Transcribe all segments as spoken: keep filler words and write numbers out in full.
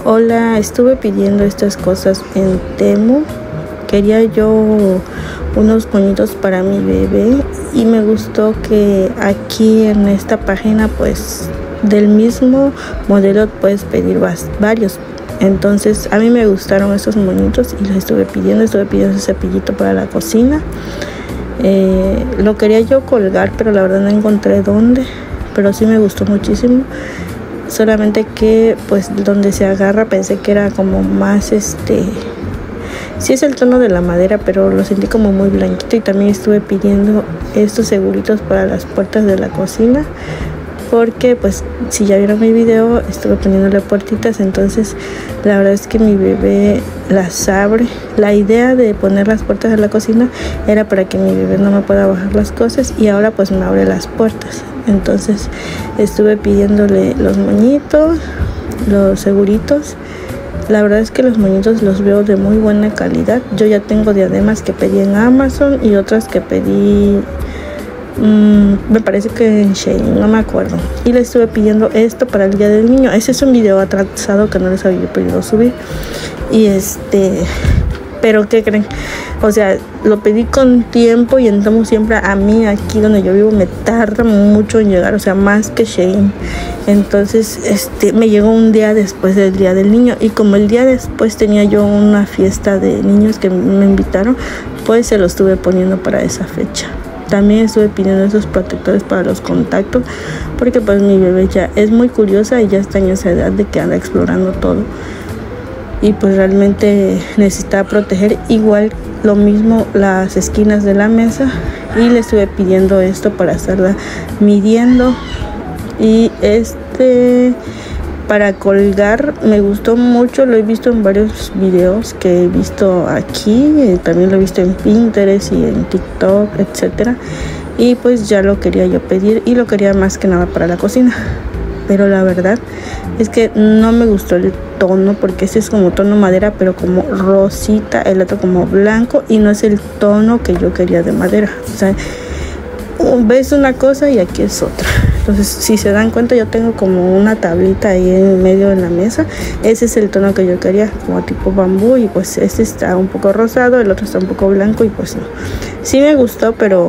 Hola, estuve pidiendo estas cosas en Temu. Quería yo unos moñitos para mi bebé y me gustó que aquí en esta página pues del mismo modelo puedes pedir varios. Entonces a mí me gustaron estos moñitos y los estuve pidiendo. Estuve pidiendo ese cepillito para la cocina. Eh, lo quería yo colgar, pero la verdad no encontré dónde, pero sí me gustó muchísimo. Solamente que pues donde se agarra pensé que era como más este sí es el tono de la madera, pero lo sentí como muy blanquito. Y también estuve pidiendo estos seguritos para las puertas de la cocina, porque pues si ya vieron mi video estuve poniéndole puertitas. Entonces la verdad es que mi bebé las abre. La idea de poner las puertas de la cocina era para que mi bebé no me pueda bajar las cosas, y ahora pues me abre las puertas. Entonces estuve pidiéndole los moñitos, los seguritos. La verdad es que los moñitos los veo de muy buena calidad. Yo ya tengo diademas que pedí en Amazon y otras que pedí mmm, me parece que en Shein, no me acuerdo. Y le estuve pidiendo esto para el día del niño. Ese es un video atrasado que no les había podido subir. Y este pero ¿qué creen? O sea, lo pedí con tiempo, y entonces siempre a mí aquí donde yo vivo me tarda mucho en llegar, o sea, más que Shein. Entonces este me llegó un día después del día del niño, y como el día después tenía yo una fiesta de niños que me invitaron, pues se lo estuve poniendo para esa fecha. También estuve pidiendo esos protectores para los contactos, porque pues mi bebé ya es muy curiosa y ya está en esa edad de que anda explorando todo, y pues realmente necesitaba proteger. Igual lo mismo las esquinas de la mesa, y le estuve pidiendo esto para estarla midiendo. Y este para colgar me gustó mucho, lo he visto en varios videos que he visto aquí, también lo he visto en Pinterest y en TikTok, etcétera. Y pues ya lo quería yo pedir, y lo quería más que nada para la cocina. Pero la verdad es que no me gustó el tono, porque este es como tono madera, pero como rosita, el otro como blanco, y no es el tono que yo quería de madera. O sea, ves una cosa y aquí es otra. Entonces, si se dan cuenta, yo tengo como una tablita ahí en medio de la mesa. Ese es el tono que yo quería, como tipo bambú, y pues este está un poco rosado, el otro está un poco blanco, y pues no. Sí me gustó, pero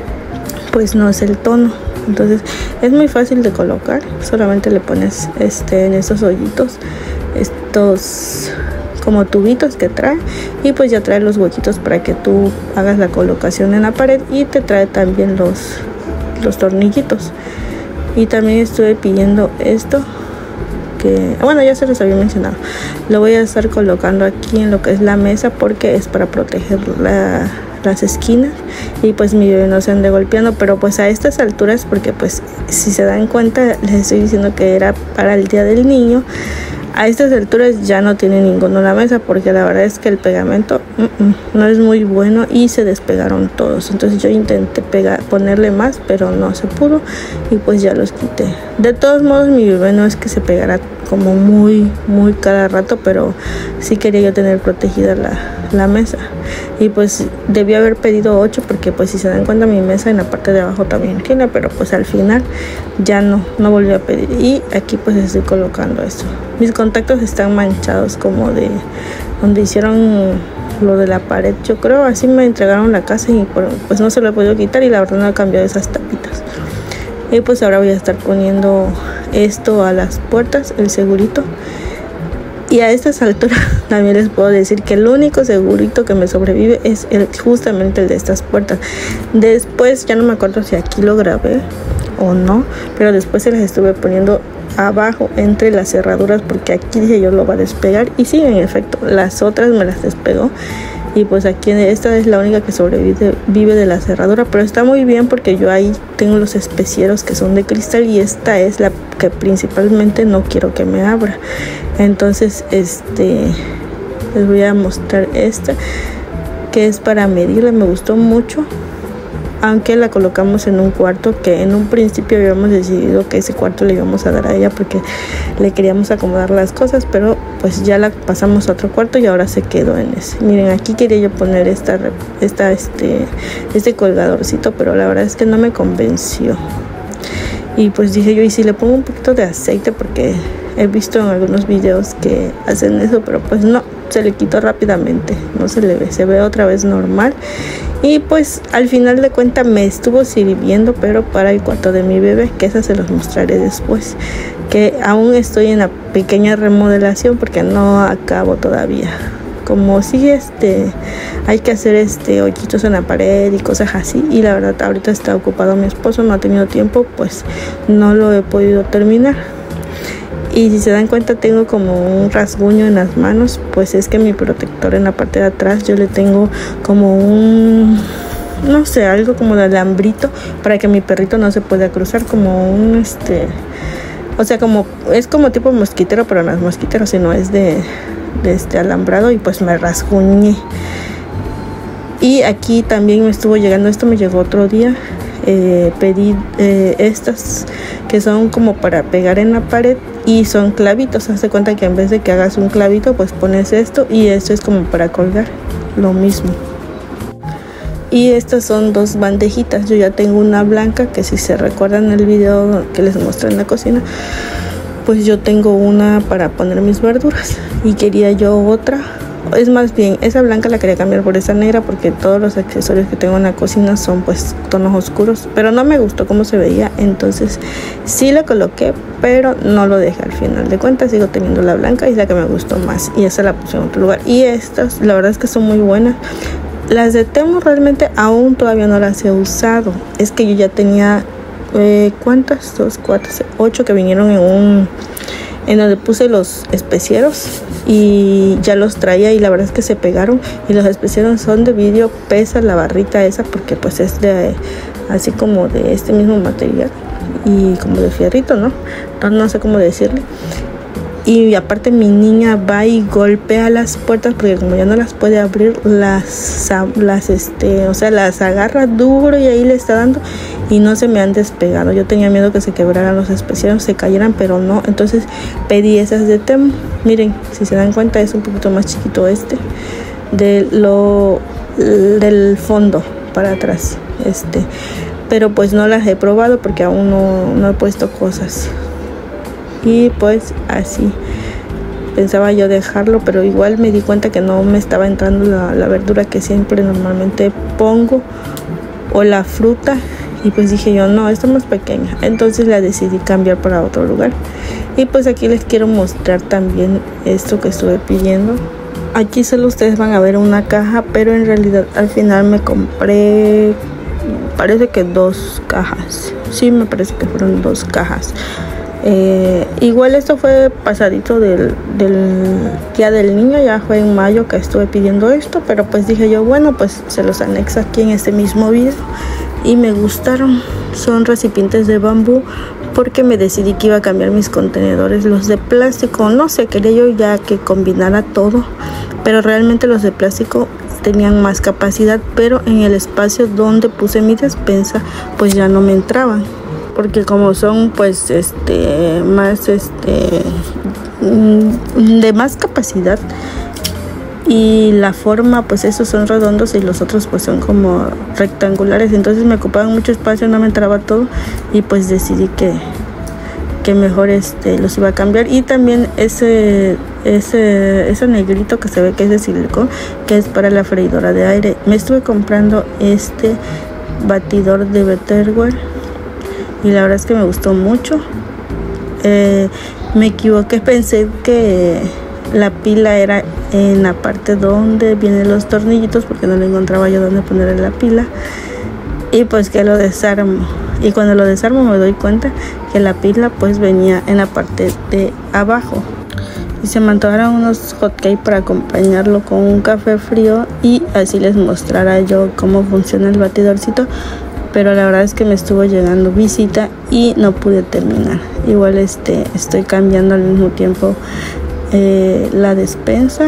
pues no es el tono. Entonces es muy fácil de colocar, solamente le pones este en estos hoyitos, estos como tubitos que trae, y pues ya trae los huequitos para que tú hagas la colocación en la pared, y te trae también los los tornillitos. Y también estuve pidiendo esto que, bueno, ya se los había mencionado. Lo voy a estar colocando aquí en lo que es la mesa, porque es para proteger la las esquinas, y pues mi bebé no se ande golpeando. Pero pues a estas alturas, porque pues si se dan cuenta les estoy diciendo que era para el día del niño, a estas alturas ya no tiene ninguno en la mesa, porque la verdad es que el pegamento uh -uh, no es muy bueno y se despegaron todos. Entonces yo intenté pegar, ponerle más, pero no se pudo, y pues ya los quité. De todos modos, mi bebé no es que se pegara como muy muy cada rato, pero sí quería yo tener protegida la, la mesa. Y pues debí haber pedido ocho, porque pues si se dan cuenta mi mesa en la parte de abajo también tiene, pero pues al final ya no no volví a pedir. Y aquí pues estoy colocando esto. Mis contactos están manchados como de donde hicieron lo de la pared, yo creo. Así me entregaron la casa, y pues no se lo he podido quitar, y la verdad no he cambiado esas tapitas. Y pues ahora voy a estar poniendo esto a las puertas, el segurito. Y a estas alturas también les puedo decir que el único segurito que me sobrevive es el, justamente el de estas puertas. Después ya no me acuerdo si aquí lo grabé o no, pero después se las estuve poniendo abajo entre las cerraduras, porque aquí dije yo lo va a despegar, y sí, en efecto, las otras me las despegó. Y pues aquí esta es la única que sobrevive vive de la cerradura, pero está muy bien, porque yo ahí tengo los especieros que son de cristal, y esta es la que principalmente no quiero que me abra. Entonces este les voy a mostrar esta, que es para medirla. Me gustó mucho, aunque la colocamos en un cuarto, que en un principio habíamos decidido que ese cuarto le íbamos a dar a ella porque le queríamos acomodar las cosas, pero pues ya la pasamos a otro cuarto y ahora se quedó en ese. Miren, aquí quería yo poner esta, esta este, este colgadorcito, pero la verdad es que no me convenció. Y pues dije yo, y si le pongo un poquito de aceite, porque he visto en algunos videos que hacen eso, pero pues no, se le quitó rápidamente, no se le ve, se ve otra vez normal. Y pues al final de cuentas me estuvo sirviendo, pero para el cuarto de mi bebé, que esa se los mostraré después, que aún estoy en la pequeña remodelación porque no acabo todavía. Como si este hay que hacer este hoyitos en la pared y cosas así, y la verdad ahorita está ocupado mi esposo, no ha tenido tiempo, pues no lo he podido terminar. Y si se dan cuenta tengo como un rasguño en las manos, pues es que mi protector en la parte de atrás yo le tengo como un, no sé, algo como de alambrito para que mi perrito no se pueda cruzar, como un este, o sea, como es como tipo mosquitero, pero no es mosquitero, sino es de de este alambrado, y pues me rasguñé. Y aquí también me estuvo llegando, esto me llegó otro día, eh, pedí eh, estas que son como para pegar en la pared y son clavitos. Haz de cuenta que en vez de que hagas un clavito pues pones esto, y esto es como para colgar, lo mismo. Y estas son dos bandejitas, yo ya tengo una blanca, que si se recuerdan el video que les mostré en la cocina, pues yo tengo una para poner mis verduras, y quería yo otra, es más bien esa blanca la quería cambiar por esa negra, porque todos los accesorios que tengo en la cocina son pues tonos oscuros, pero no me gustó cómo se veía, entonces sí la coloqué, pero no lo dejé. Al final de cuentas sigo teniendo la blanca, y es la que me gustó más, y esa la puse en otro lugar. Y estas la verdad es que son muy buenas. Las de Temu realmente aún todavía no las he usado, es que yo ya tenía Eh, ¿cuántas? Dos, cuatro, seis, ocho que vinieron en un en donde puse los especieros, y ya los traía, y la verdad es que se pegaron. Y los especieros son de vidrio, pesa la barrita esa porque pues es de así como de este mismo material y como de fierrito, ¿no? Entonces no sé cómo decirle. Y aparte mi niña va y golpea las puertas, porque como ya no las puede abrir, las, las este, o sea, las agarra duro, y ahí le está dando, y no se me han despegado. Yo tenía miedo que se quebraran los especieros, se cayeran, pero no. Entonces pedí esas de Temu. Miren, si se dan cuenta es un poquito más chiquito este, de lo, del fondo para atrás, este, pero pues no las he probado porque aún no, no he puesto cosas. Y pues así pensaba yo dejarlo, pero igual me di cuenta que no me estaba entrando la, la verdura que siempre normalmente pongo, o la fruta, y pues dije yo no, esta es más pequeña, entonces la decidí cambiar para otro lugar. Y pues aquí les quiero mostrar también esto que estuve pidiendo. Aquí solo ustedes van a ver una caja, pero en realidad al final me compré, parece que dos cajas, sí, me parece que fueron dos cajas. Eh, igual esto fue pasadito del, del día del niño, ya fue en mayo que estuve pidiendo esto, pero pues dije yo, bueno, pues se los anexo aquí en este mismo video, y me gustaron. Son recipientes de bambú, porque me decidí que iba a cambiar mis contenedores, los de plástico, no sé, quería yo ya que combinara todo, pero realmente los de plástico tenían más capacidad, pero en el espacio donde puse mi despensa pues ya no me entraban, porque como son pues este más este de más capacidad, y la forma pues esos son redondos y los otros pues son como rectangulares, entonces me ocupaban mucho espacio, no me entraba todo, y pues decidí que que mejor este los iba a cambiar. Y también ese ese ese negrito que se ve que es de silicón, que es para la freidora de aire. Me estuve comprando este batidor de Betterware y la verdad es que me gustó mucho. Eh, me equivoqué, pensé que la pila era en la parte donde vienen los tornillitos, porque no le encontraba yo dónde poner la pila, y pues que lo desarmo, y cuando lo desarmo me doy cuenta que la pila pues venía en la parte de abajo. Y se me antojaron unos hotcakes para acompañarlo con un café frío, y así les mostrara yo cómo funciona el batidorcito, pero la verdad es que me estuvo llegando visita y no pude terminar. Igual este estoy cambiando al mismo tiempo eh, la despensa.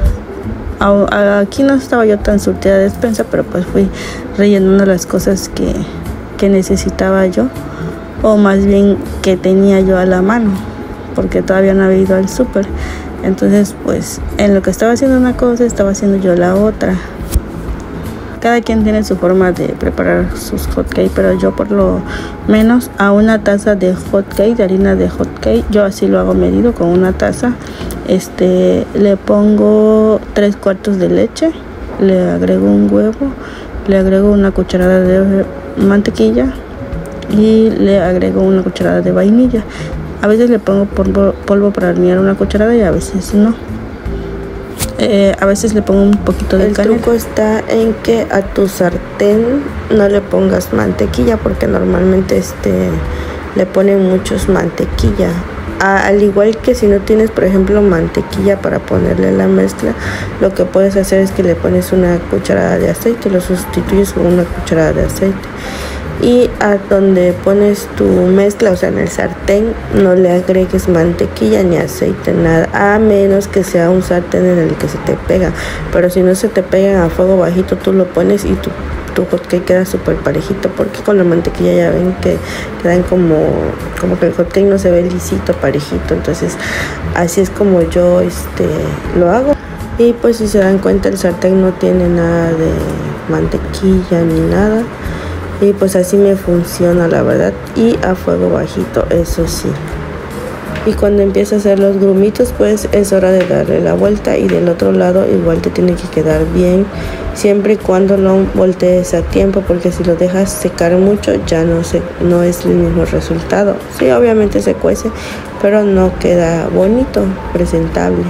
Aquí no estaba yo tan surtida de despensa, pero pues fui rellenando las cosas que, que necesitaba yo, o más bien que tenía yo a la mano, porque todavía no había ido al súper. Entonces pues en lo que estaba haciendo una cosa estaba haciendo yo la otra. cada quien tiene su forma de preparar sus hot cake, pero yo por lo menos a una taza de hot cake, de harina de hot cake, yo así lo hago medido con una taza. Este, le pongo tres cuartos de leche, le agrego un huevo, le agrego una cucharada de mantequilla y le agrego una cucharada de vainilla. A veces le pongo polvo, polvo para hornear una cucharada y a veces no. Eh, a veces le pongo un poquito de canela. El truco está en que a tu sartén no le pongas mantequilla, porque normalmente este le ponen muchos mantequilla. A, al igual que si no tienes, por ejemplo, mantequilla para ponerle la mezcla, lo que puedes hacer es que le pones una cucharada de aceite, lo sustituyes con una cucharada de aceite. Y a donde pones tu mezcla, o sea, en el sartén, no le agregues mantequilla ni aceite, nada, a menos que sea un sartén en el que se te pega. Pero si no se te pegan, a fuego bajito tú lo pones y tu, tu hot cake queda súper parejito, porque con la mantequilla ya ven que quedan como, como que el hot cake no se ve lisito, parejito. Entonces así es como yo este, lo hago. Y pues si se dan cuenta, el sartén no tiene nada de mantequilla ni nada. Y pues así me funciona, la verdad, y a fuego bajito, eso sí. Y cuando empieza a hacer los grumitos, pues es hora de darle la vuelta, y del otro lado igual te tiene que quedar bien, siempre y cuando lo voltees a tiempo, porque si lo dejas secar mucho ya no, se, no es el mismo resultado. Sí, obviamente se cuece, pero no queda bonito, presentable.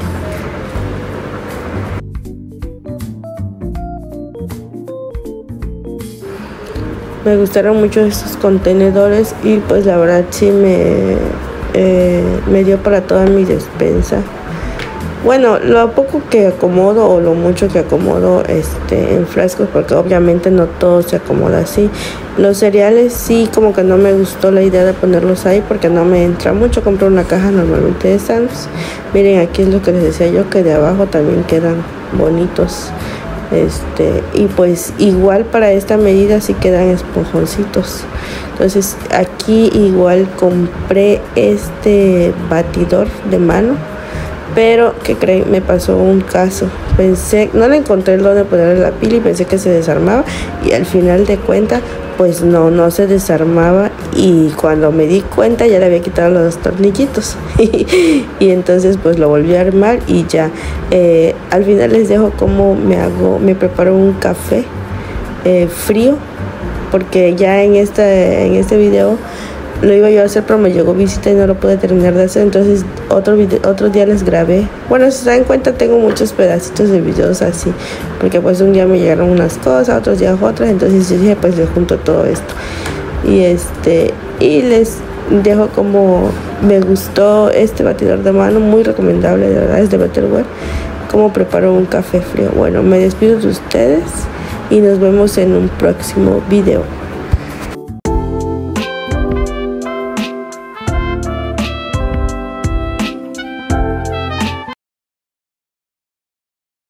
Me gustaron mucho estos contenedores y pues la verdad sí me, eh, me dio para toda mi despensa. Bueno, lo poco que acomodo o lo mucho que acomodo este, en frascos, porque obviamente no todo se acomoda así. Los cereales sí, como que no me gustó la idea de ponerlos ahí porque no me entra mucho. Compro una caja normalmente de Sam's. Miren, aquí es lo que les decía yo, que de abajo también quedan bonitos. Este, y pues igual para esta medida sí quedan esponjoncitos. Entonces aquí igual compré este batidor de mano, pero que creen, me pasó un caso. Pensé, no le encontré donde ponerle la pila y pensé que se desarmaba, y al final de cuentas pues no, no se desarmaba, y cuando me di cuenta ya le había quitado los tornillitos y entonces pues lo volví a armar y ya. Eh, al final les dejo cómo me hago, me preparo un café eh, frío, porque ya en este, en este video lo iba yo a hacer, pero me llegó visita y no lo pude terminar de hacer. Entonces otro, video, otro día les grabé. Bueno, si se dan cuenta, tengo muchos pedacitos de videos así, porque pues un día me llegaron unas cosas, otros días otras. Entonces yo dije, pues les junto todo esto. Y este y les dejo como me gustó este batidor de mano, muy recomendable, de verdad, es de Betterware. Cómo preparo un café frío. Bueno, me despido de ustedes y nos vemos en un próximo video.